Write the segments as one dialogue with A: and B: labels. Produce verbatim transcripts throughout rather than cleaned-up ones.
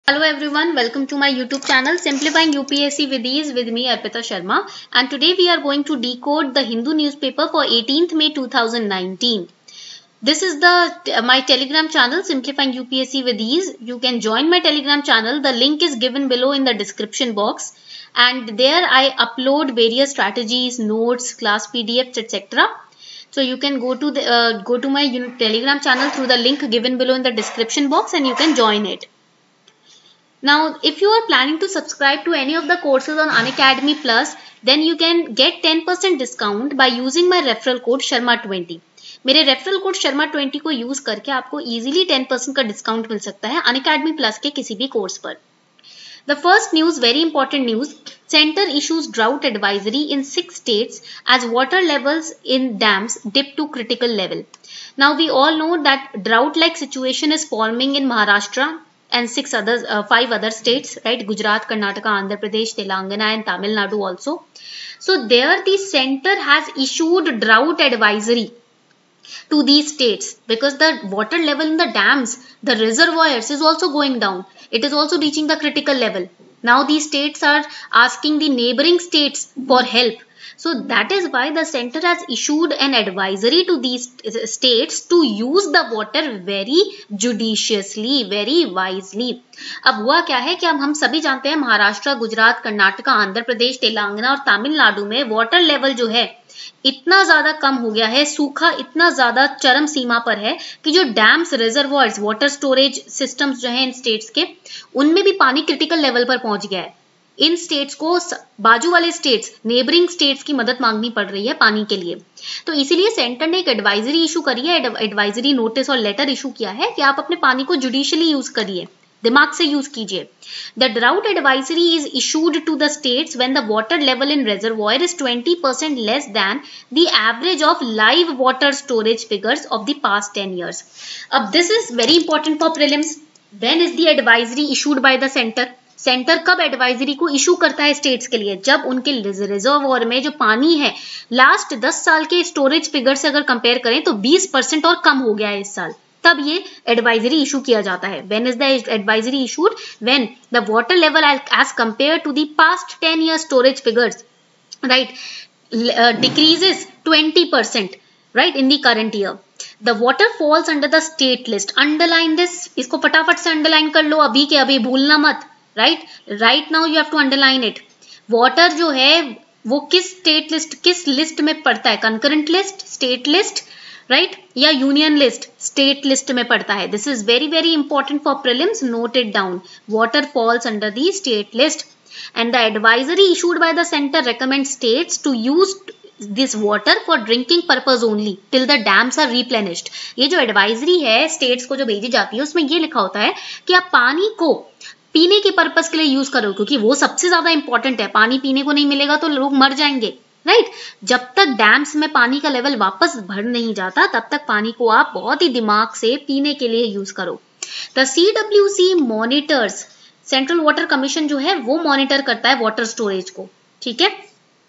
A: Hello everyone, welcome to my YouTube channel Simplifying U P S C with Ease with me Arpita Sharma, and today we are going to decode the Hindu newspaper for eighteenth May two thousand nineteen. This is the my Telegram channel Simplifying U P S C with Ease. You can join my Telegram channel. The link is given below in the description box, and there I upload various strategies, notes, class P D Fs, et cetera. So you can go to the uh, go to my Telegram channel through the link given below in the description box, and you can join it. Now, if you are planning to subscribe to any of the courses on Unacademy Plus, then you can get ten percent discount by using my referral code Sharma twenty. मेरे referral code Sharma twenty को use करके आपको easily ten percent का discount मिल सकता है Unacademy plus के किसी भी कोर्स पर. The first news, very important news. Center issues drought advisory in six states as water levels in dams dip to critical level. Now we all know that drought-like situation is forming in Maharashtra and six others, uh, five other states, right? Gujarat, Karnataka, Andhra Pradesh, Telangana, and Tamil Nadu also. So there, the center has issued drought advisory to these states because the water level in the dams, the reservoirs, is also going down. It is also reaching the critical level. Now these states are asking the neighboring states for help. So that is why the center has issued an advisory to these states to use the water very judiciously, very wisely. अब हुआ क्या है कि अब हम सभी जानते हैं महाराष्ट्र, गुजरात, कर्नाटका, आंध्र प्रदेश, तेलंगाना और तमिलनाडु में वाटर लेवल जो है इतना ज्यादा कम हो गया है, सूखा इतना ज्यादा चरम सीमा पर है कि जो dams, reservoirs, water storage systems जो हैं इन स्टेट्स के, उनमें भी पानी क्रिटिकल लेवल पर पहुंच गया है. इन स्टेट्स को बाजू वाले स्टेट्स, नेबरिंग स्टेट्स की मदद मांगनी पड़ रही है पानी के लिए. तो इसीलिए सेंटर ने एक एडवाइजरी इशू करी है, एडवाइजरी नोटिस और लेटर इशू किया है कि आप अपने पानी को जुडिशियली यूज करिए, दिमाग से यूज कीजिए. The drought advisory is issued to the states when the water level in reservoir is twenty percent less than the average of live water storage figures of the past ten years. अब this is very important for prelims. When is the advisory issued by the centre? Centre कब advisory को issue करता है states के लिए? जब उनके reservoir में जो पानी है लास्ट दस साल के स्टोरेज फिगर से अगर कंपेयर करें तो बीस परसेंट और कम हो गया है इस साल, तब ये एडवाइजरी इशू किया जाता है. When is the advisory issued? When the water level as compare to the past ten year storage figures, right, decreases twenty percent, right, in the current year. The water falls under the state list. Underline this, इसको फटाफट से underline कर लो, अभी के अभी, भूलना मत. Right right now you have to underline it. Water जो है वो किस स्टेट लिस्ट, किस लिस्ट में पड़ता है? Concurrent list, state list, right, या यूनियन लिस्ट? स्टेट लिस्ट में पड़ता है. This is very very important for prelims. Note it down. Water falls under the state list and the advisory issued by the centre recommend states to use this water for drinking purpose only till the dams are replenished. ये जो advisory है states को जो भेजी जाती है उसमें ये लिखा होता है कि आप पानी को पीने के पर्पस के लिए यूज करो, क्योंकि वो सबसे ज्यादा इंपॉर्टेंट है. पानी पीने को नहीं मिलेगा तो लोग मर जाएंगे, राइट right? जब तक डैम्स में पानी का लेवल वापस बढ़ नहीं जाता तब तक पानी को आप बहुत ही दिमाग से पीने के लिए यूज करो. The C W C monitors, central water commission जो है वो मॉनिटर करता है वाटर स्टोरेज को, ठीक है.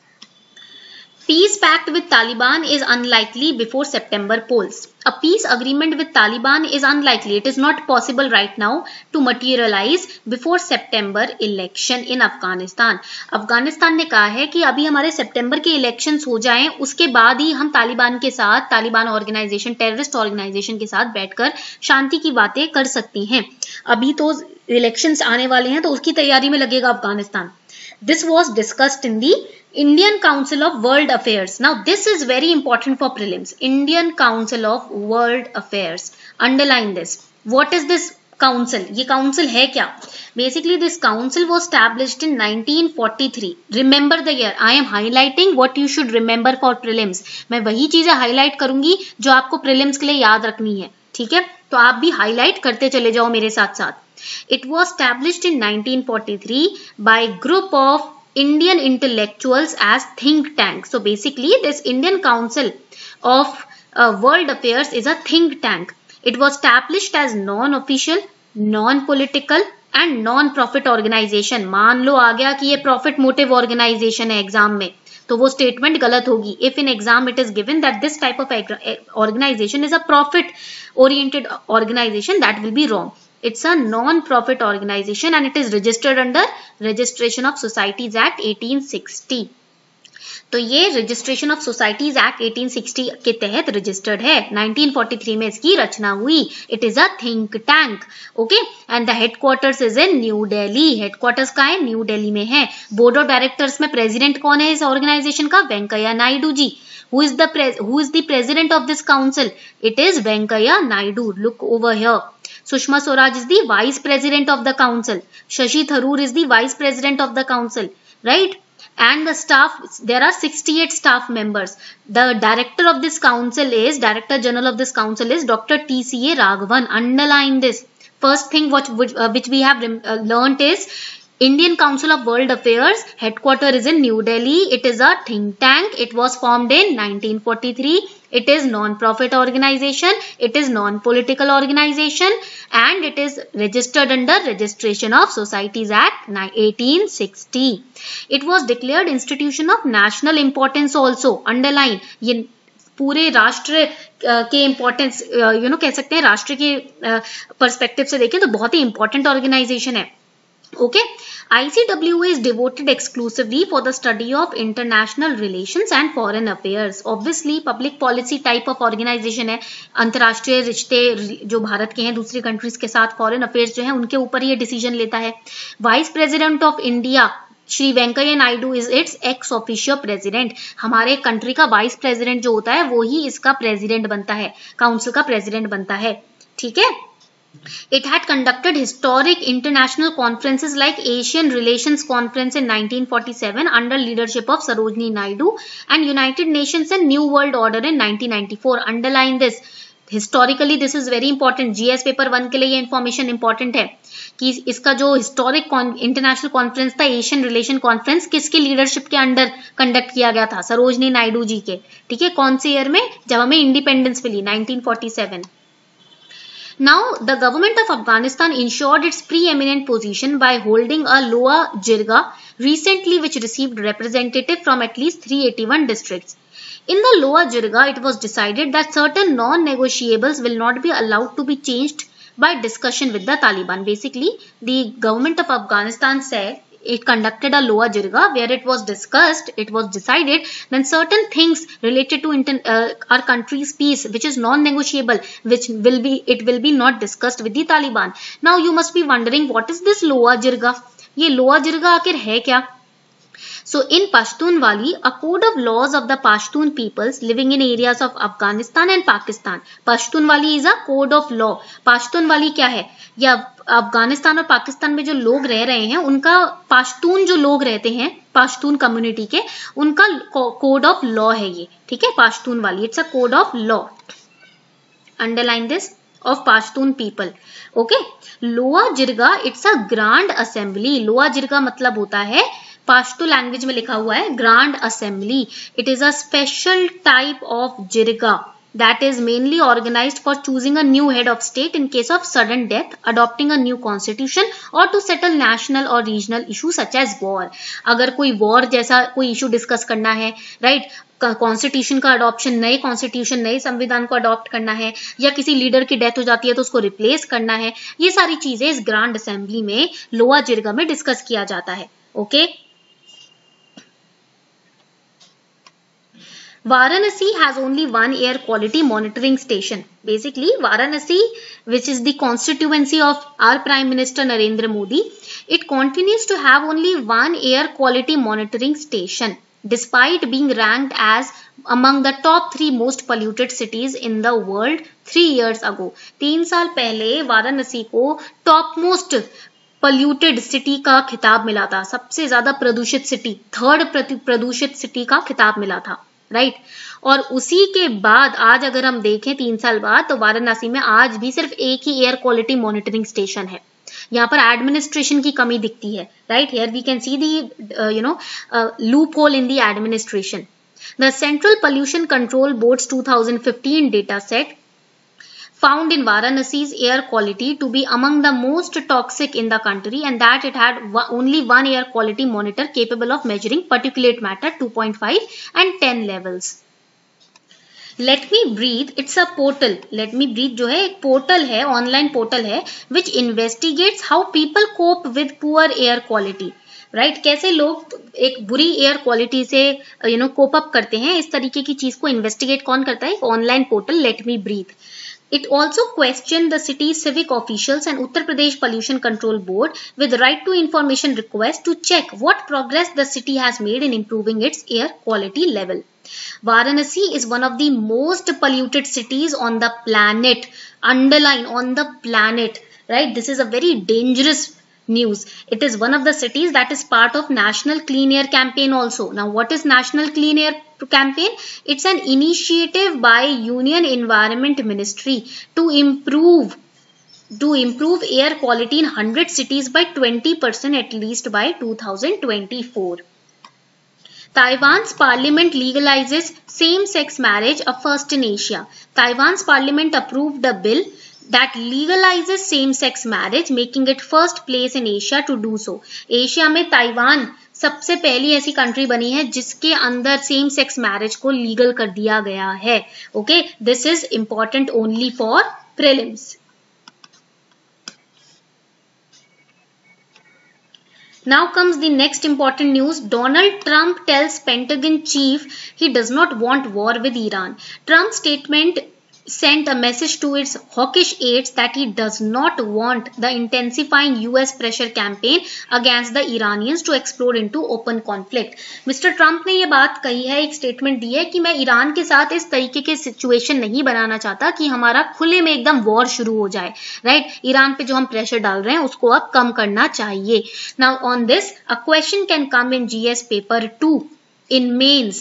A: Peace pact with Taliban is unlikely before September polls. A peace agreement with Taliban is unlikely. It is not possible right now to materialize before September election in Afghanistan. Afghanistan ने कहा है कि अभी हमारे सितंबर के इलेक्शंस हो जाएं, उसके बाद ही हम तालिबान के साथ, तालिबान ऑर्गेनाइजेशन, टेररिस्ट ऑर्गेनाइजेशन के साथ बैठकर शांति की बातें कर सकती हैं. अभी तो इलेक्शंस आने वाले हैं तो उसकी तैयारी में लगेगा Afghanistan. This was discussed in the Indian Council of World Affairs. Now this is very important for prelims. Indian Council of World Affairs. Underline this. What is this council? ये council है क्या? Basically this council was established in nineteen forty-three. Remember the year. I am highlighting what you should remember for prelims. मैं वही चीजें highlight करूंगी जो आपको prelims के लिए याद रखनी है, ठीक है? तो आप भी highlight करते चले जाओ मेरे साथ साथ. It was established in nineteen forty-three by group of Indian intellectuals as think tank. So basically this Indian Council of uh, World Affairs is a think tank. It was established as non-official, non-political and non-profit organization. मान लो आ गया कि ये profit motive organization है exam में, तो वो statement गलत होगी. If in exam it is given that this type of organisation is a profit oriented organisation, that will be wrong. It's a non-profit organization and it is registered under Registration of Societies Act eighteen sixty. तो ये registration of societies act eighteen sixty के तहत registered है. Nineteen forty three में इसकी रचना हुई. It is a think tank. Okay, and the headquarters is in New Delhi. Headquarters का है न्यू दिल्ली में है. बोर्ड ऑफ डायरेक्टर्स में प्रेसिडेंट कौन है इस ऑर्गेनाइजेशन का? Venkaiah Naidu ji. Who is the pre- who is the president of this council? It is Venkaiah Naidu. Look over here. Sushma Swaraj is the vice president of the council. Shashi Tharoor is the vice president of the council. Right? And the staff, there are sixty-eight staff members. The director of this council is, director general of this council is Doctor T C A Raghavan. Underline this. First thing what, which, uh, which we have uh, learnt is Indian Council of World Affairs, headquarter is in New Delhi. It is a think tank. It was formed in nineteen forty-three. It is non-profit organization. It is non-political organization and it is registered under Registration of Societies Act eighteen sixty. It was declared institution of national importance also. Underline. ये पूरे राष्ट्र के importance you know कह सकते हैं, राष्ट्र के perspective से देखें तो बहुत ही इंपॉर्टेंट ऑर्गेनाइजेशन है. Okay, I C W A is devoted exclusively for the study of international relations and foreign affairs. Obviously, public policy type of organization है. अंतर्राष्ट्रीय रिश्ते जो भारत के हैं दूसरी कंट्रीज के साथ, फॉरेन अफेयर्स जो है उनके ऊपर ये डिसीजन लेता है. Vice president of India Shri Venkaiah Naidu is its ex officio president. हमारे कंट्री का वाइस प्रेसिडेंट जो होता है वो ही इसका प्रेसिडेंट बनता है, काउंसिल का प्रेसिडेंट बनता है. ठीक है. It had conducted historic international conferences like Asian Relations Conference in nineteen forty-seven under leadership of Sarojini Naidu and United Nations and New World Order in nineteen ninety-four. Underline this. Historically this is very important. G S paper one के लिए ये information important है कि इसका जो historic international conference था, Asian relation conference, किसके leadership के अंडर कंडक्ट किया गया था? सरोजनी नायडू जी के. ठीक है. कौन से ईयर में? जब हमें इंडिपेंडेंस मिली, nineteen forty seven. Now, the government of Afghanistan ensured its preeminent position by holding a Loa Jirga recently, which received representative from at least three hundred eighty-one districts. In the Loa Jirga, it was decided that certain non-negotiables will not be allowed to be changed by discussion with the Taliban. Basically, the government of Afghanistan said it conducted a Loa Jirga where it was discussed, it was decided then certain things related to inter, uh, our country's peace which is non-negotiable, which will be, it will be not discussed with the Taliban. Now you must be wondering what is this Loa Jirga? ये Loa Jirga आखिर है क्या? So in Pashtunwali, a code of laws of the Pashtun peoples living in areas of Afghanistan and Pakistan. Pashtunwali is a code of law. Pashtunwali क्या है? या अफगानिस्तान और पाकिस्तान में जो लोग रह रहे हैं उनका, पाश्तून जो लोग रहते हैं पाश्तून कम्युनिटी के, उनका कोड ऑफ लॉ है ये. ठीक है. Pashtunwali, it's a code of law. Underline this. Of Pashtun people. Okay. Loya Jirga it's a grand assembly. Loya Jirga मतलब होता है, पाश्तो लैंग्वेज में लिखा हुआ है, grand assembly. It is a special type of jirga that is mainly organized for choosing a new head of state in case of sudden death, adopting a new constitution or to settle national or regional issues such as war. अगर कोई war जैसा कोई issue discuss करना है, right, constitution का adoption, नए constitution, नए संविधान को अडॉप्ट करना है, या किसी लीडर की डेथ हो जाती है तो उसको रिप्लेस करना है, ये सारी चीजें इस ग्रांड असेंबली में लोआ जिरगा में डिस्कस किया जाता है. Okay. Varanasi has only one air quality monitoring station. Basically, Varanasi, which is the constituency of our Prime Minister Narendra Modi, it continues to have only one air quality monitoring station, despite being ranked as among the top three most polluted cities in the world three years ago. तीन साल पहले वाराणसी को top most polluted city का खिताब मिला था, सबसे ज्यादा प्रदूषित सिटी, थर्ड प्रदूषित सिटी का खिताब मिला था. Right right? और उसी के बाद आज अगर हम देखें तीन साल बाद तो वाराणसी में आज भी सिर्फ एक ही एयर क्वालिटी मॉनिटरिंग स्टेशन है. यहाँ पर एडमिनिस्ट्रेशन की कमी दिखती है. Right. Here we can see the you know loophole in the administration. The central pollution control boards twenty fifteen data set found in Varanasi's air quality to be among the most toxic in the country, and that it had only one air quality monitor capable of measuring particulate matter two point five and ten levels. Let me breathe it's a portal, let me breathe जो है एक portal है, online portal है which investigates how people cope with poor air quality, right, कैसे लोग एक बुरी air quality से यू नो कोप अप करते हैं, इस तरीके की चीज को इन्वेस्टिगेट कौन करता है, online portal let me breathe. It also questioned the city's civic officials and Uttar Pradesh Pollution Control Board with right to information request to check what progress the city has made in improving its air quality level. Varanasi is one of the most polluted cities on the planet. Underline on the planet, right? This is a very dangerous news. It is one of the cities that is part of National Clean Air Campaign also. Now, what is National Clean Air Campaign? It's an initiative by Union Environment Ministry to improve to improve air quality in one hundred cities by twenty percent at least by two thousand twenty-four. Taiwan's parliament legalizes same-sex marriage, a first in Asia. Taiwan's parliament approved a bill that legalizes same-sex marriage, making it first place in Asia to do so. Asia में Taiwan सबसे पहली ऐसी country बनी है जिसके अंदर same sex marriage को legal कर दिया गया है. Okay, this is important only for prelims. Now comes the next important news. Donald Trump tells Pentagon chief he does not want war with Iran. Trump's statement sent a message to its hawkish aides that he does not want the intensifying U S pressure campaign against the Iranians to explode into open conflict. Mister Trump ने ये बात कही है, एक statement दी है कि मैं Iran के साथ इस तरीके के सिचुएशन नहीं बनाना चाहता कि हमारा खुले में एकदम वॉर शुरू हो जाए, राइट right? ईरान पे जो हम प्रेशर डाल रहे हैं उसको अब कम करना चाहिए. Now on this a question can come in GS paper two in mains.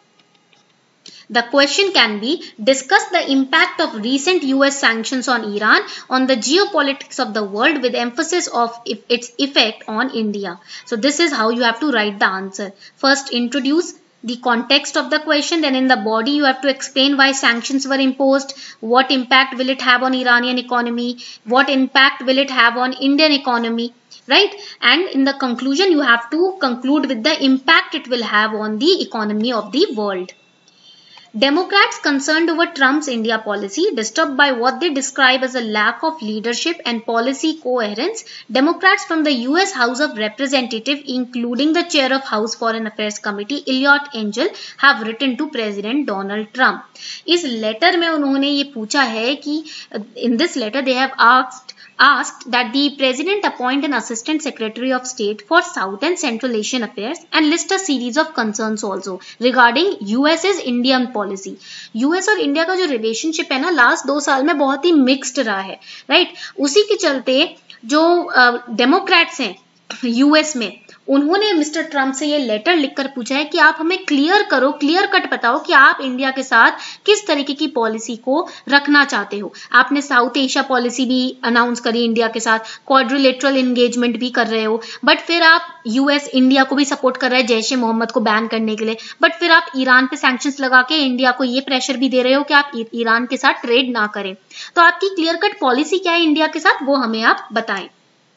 A: The question can be, discuss the impact of recent U S sanctions on Iran on the geopolitics of the world with emphasis of its effect on India. So this is how you have to write the answer. First, introduce the context of the question, then in the body you have to explain why sanctions were imposed, what impact will it have on Iranian economy, what impact will it have on Indian economy, right? And in the conclusion you have to conclude with the impact it will have on the economy of the world. Democrats concerned over Trump's India policy, disturbed by what they describe as a lack of leadership and policy coherence, Democrats from the U S House of Representatives, including the chair of House Foreign Affairs Committee, Eliot Engel, have written to President Donald Trump. इस letter में उन्होंने ये पूछा है कि in this letter they have asked asked that the president appoint an assistant secretary of state for South and Central Asian affairs and list a series of concerns also regarding US's Indian policy. U S और India का जो relationship है ना last दो साल में बहुत ही mixed रहा है, राइट right? उसी के चलते जो डेमोक्रेट्स uh, हैं यूएस में उन्होंने मिस्टर ट्रम्प से ये लेटर लिखकर पूछा है कि आप हमें क्लियर करो, क्लियर कट बताओ कि आप इंडिया के साथ किस तरीके की पॉलिसी को रखना चाहते हो. आपने साउथ एशिया पॉलिसी भी अनाउंस करी इंडिया के साथ, क्वाड्रिलेटरल एंगेजमेंट भी कर रहे हो, बट फिर आप यूएस इंडिया को भी सपोर्ट कर रहे हैं जैश ए मोहम्मद को बैन करने के लिए, बट फिर आप ईरान पे सैंक्शंस लगा के इंडिया को ये प्रेशर भी दे रहे हो कि आप ईरान के साथ ट्रेड ना करें. तो आपकी क्लियर कट पॉलिसी क्या है इंडिया के साथ, वो हमें आप बताएं.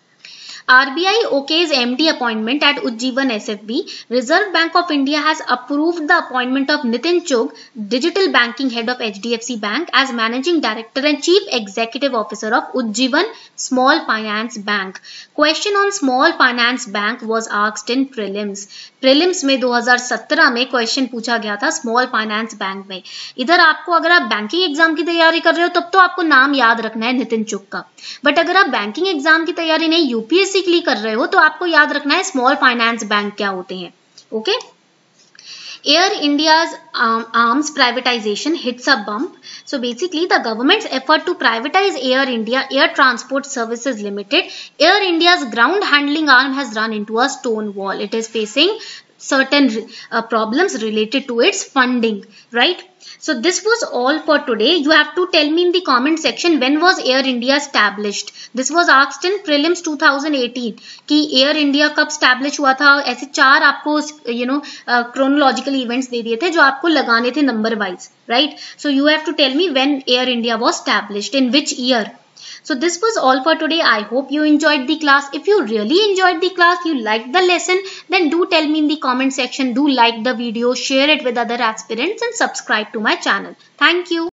A: R B I okays M D appointment at Ujjivan S F B. Reserve Bank of India has approved the appointment of Nitin Chugh, digital banking head of H D F C Bank, as managing director and chief executive officer of Ujjivan Small Finance Bank. Question on Small Finance Bank was asked in prelims. Prelims में दो हज़ार सत्रह में question पूछा गया था small finance bank में. इधर आपको अगर आप बैंकिंग एग्जाम की तैयारी कर रहे हो तब तो आपको नाम याद रखना है नितिन चुग का, बट अगर आप बैंकिंग एग्जाम की तैयारी नहीं यूपीएससी के लिए कर रहे हो तो आपको याद रखना है स्मॉल फाइनेंस बैंक क्या होते हैं. Okay okay? Air India's um, arms privatization hits a bump. So basically the government's effort to privatize Air India Air Transport Services Limited, Air India's ground handling arm has run into a stone wall. It is facing certain uh, problems related to its funding, right? So this was all for today. You have to tell me in the comment section when was Air India established. This was asked in prelims two thousand eighteen कि Air India कब establish हुआ था. ऐसे चार आपको you know uh, chronological events दे दिए थे जो आपको लगाने थे number wise, right? So you have to tell me when Air India was established, in which year. So this was all for today. I hope you enjoyed the class. If you really enjoyed the class, you liked the lesson, then do tell me in the comment section. Do like the video, share it with other aspirants and subscribe to my channel. Thank you.